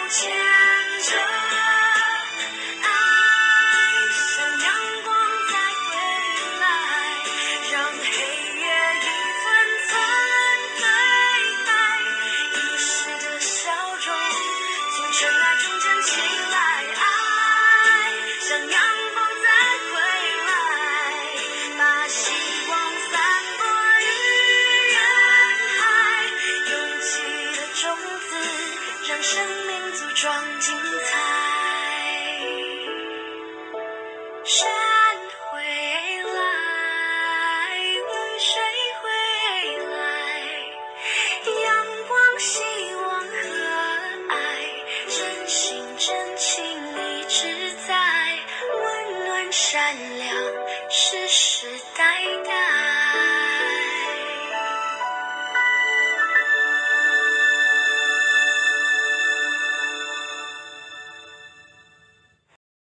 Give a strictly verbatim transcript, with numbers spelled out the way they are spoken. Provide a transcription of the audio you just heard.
牵着，爱像阳光再回来，让黑夜一寸寸推开，遗失的笑容从尘埃中捡起来，爱像阳光再回来，把希望散播于人海，勇气的种子让生命茁壮精彩。